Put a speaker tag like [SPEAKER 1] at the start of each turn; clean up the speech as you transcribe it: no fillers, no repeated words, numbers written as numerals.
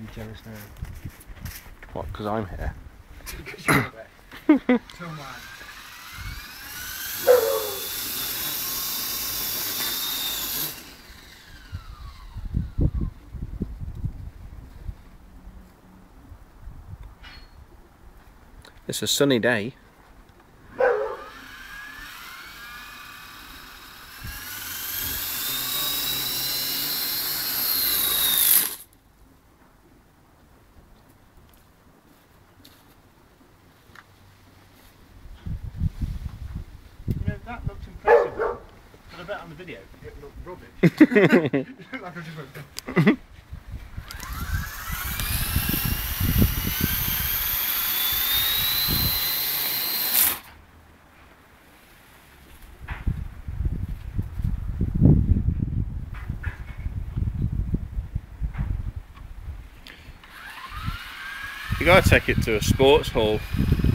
[SPEAKER 1] be jealous now.
[SPEAKER 2] What, because I'm here?
[SPEAKER 1] Because you're there. Tell mine.
[SPEAKER 2] It's a sunny day.
[SPEAKER 1] You know, that looked impressive, but I bet on the video it looked rubbish. It looked like I just went...
[SPEAKER 2] You gotta take it to a sports hall.